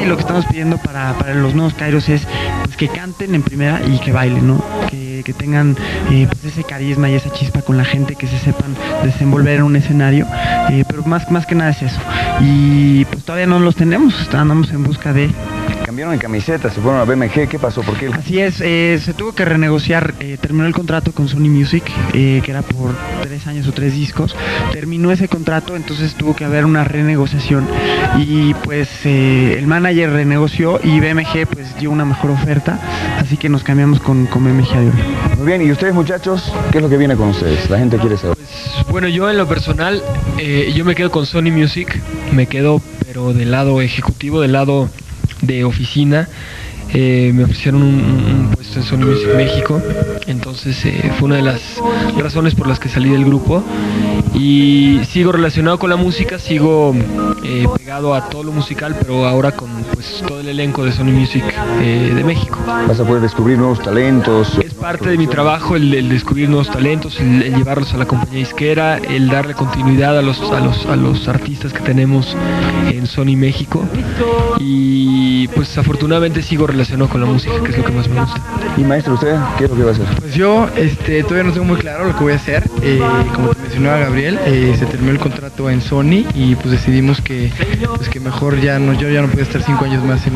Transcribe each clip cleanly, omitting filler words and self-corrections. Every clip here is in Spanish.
sí, lo que estamos pidiendo para los nuevos Kairos es pues, que canten en primera y que bailen, ¿no? Que tengan pues ese carisma y esa chispa con la gente, que se sepan desenvolver en un escenario, pero más que nada es eso. Y pues todavía no los tenemos, andamos en busca de... Cambiaron de camiseta, se fueron a BMG, ¿qué pasó? ¿Por qué? Así es, se tuvo que renegociar, terminó el contrato con Sony Music, que era por 3 años o 3 discos, terminó ese contrato, entonces tuvo que haber una renegociación y pues el manager renegoció y BMG pues dio una mejor oferta, así que nos cambiamos con BMG a Dior. Muy bien, ¿y ustedes muchachos? ¿Qué es lo que viene con ustedes? La gente quiere saber. Pues, bueno, yo en lo personal, yo me quedo con Sony Music, me quedo pero del lado ejecutivo, del lado de oficina. Me ofrecieron un puesto en Sony Music México, entonces fue una de las razones por las que salí del grupo y sigo relacionado con la música, sigo pegado a todo lo musical, pero ahora con pues todo el elenco de Sony Music de México. ¿Vas a poder descubrir nuevos talentos? Es parte de mi trabajo el descubrir nuevos talentos, el llevarlos a la compañía disquera, el darle continuidad a los artistas que tenemos en Sony México y pues afortunadamente sigo relacionado con la música, que es lo que más me gusta. Y maestro, ¿usted qué es lo que va a hacer? Pues yo todavía no tengo muy claro lo que voy a hacer. Como te mencionaba Gabriel, se terminó el contrato en Sony y pues decidimos que mejor yo ya no podía estar 5 años más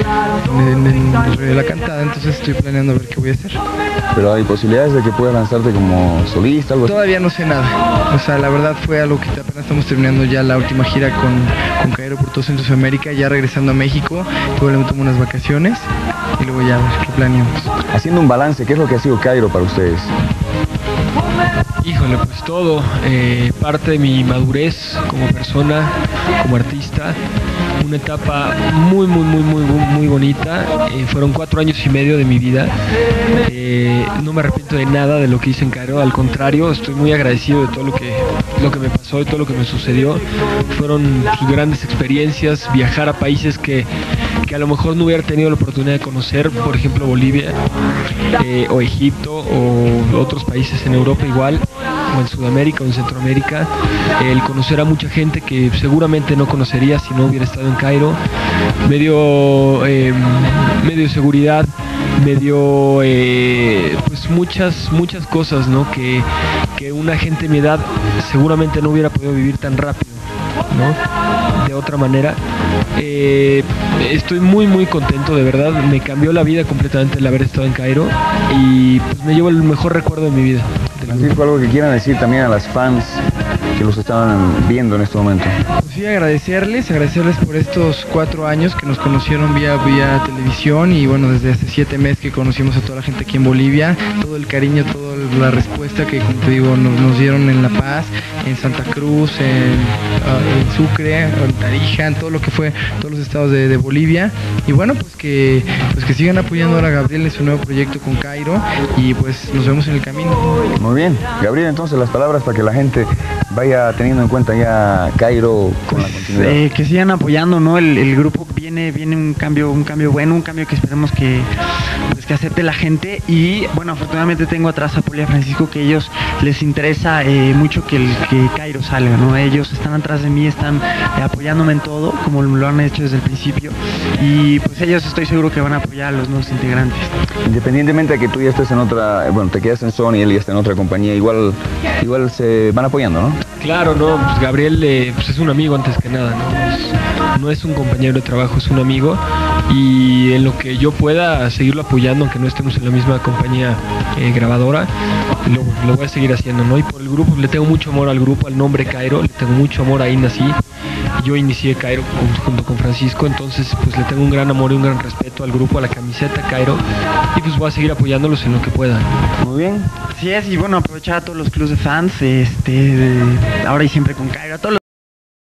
en la cantada, entonces estoy planeando a ver qué voy a hacer. Pero hay posibilidades de que puedas lanzarte como solista, algo así. Todavía no sé nada, o sea, la verdad fue algo que apenas estamos terminando ya la última gira con Kairo por todo Centroamérica, ya regresando a México, luego me tomo unas vacaciones y luego ya a ver qué planeamos. Haciendo un balance, ¿qué es lo que ha sido Kairo para ustedes? Híjole, pues todo, parte de mi madurez como persona, como artista, una etapa muy bonita, fueron 4 años y medio de mi vida, no me arrepiento de nada de lo que hice en Kairo, al contrario, estoy muy agradecido de todo lo que me pasó y todo lo que me sucedió, fueron grandes experiencias, viajar a países que a lo mejor no hubiera tenido la oportunidad de conocer, por ejemplo Bolivia, o Egipto, o otros países en Europa igual, o en Sudamérica o en Centroamérica, el conocer a mucha gente que seguramente no conocería si no hubiera estado en Kairo, medio seguridad, medio pues muchas cosas, ¿no? que una gente de mi edad seguramente no hubiera podido vivir tan rápido, ¿no? De otra manera. Estoy muy contento, de verdad, me cambió la vida completamente el haber estado en Kairo y pues me llevo el mejor recuerdo de mi vida. Francisco, algo que quieran decir también a las fans que los estaban viendo en este momento. Pues sí, agradecerles por estos 4 años que nos conocieron vía televisión y bueno, desde hace 7 meses que conocimos a toda la gente aquí en Bolivia, todo el cariño, toda la respuesta que, como te digo, nos dieron en La Paz, en Santa Cruz, en Sucre, en Tarija, en todo lo que fue, todos los estados de Bolivia y bueno, pues que sigan apoyando ahora a Gabriel en su nuevo proyecto con Kairo y pues nos vemos en el camino. Muy bien, Gabriel, entonces las palabras para que la gente vaya teniendo en cuenta ya Kairo con la continuidad. Que sigan apoyando, ¿no? El grupo viene un cambio bueno, un cambio que esperemos que acepte la gente y bueno, afortunadamente tengo atrás a Poli y a Francisco, que ellos les interesa mucho que Kairo salga, ¿no? Ellos están atrás de mí, están apoyándome en todo, como lo han hecho desde el principio y pues ellos estoy seguro que van a apoyar a los nuevos integrantes. Independientemente de que tú ya estés en otra, bueno, te quedas en Sony, él ya está en otra compañía, igual se van apoyando, ¿no? Claro, no, pues Gabriel pues es un amigo antes que nada, ¿no? No es un compañero de trabajo, es un amigo y en lo que yo pueda seguirlo apoyando, aunque no estemos en la misma compañía grabadora, lo voy a seguir haciendo, ¿no? Y por el grupo, le tengo mucho amor al grupo, al nombre Kairo, le tengo mucho amor, ahí nací, yo inicié Kairo junto con Francisco, entonces pues le tengo un gran amor y un gran respeto al grupo, a la camiseta Kairo y pues voy a seguir apoyándolos en lo que pueda. Muy bien. Así es, y bueno, aprovechar a todos los clubes de fans, ahora y siempre con Kairo, a todos los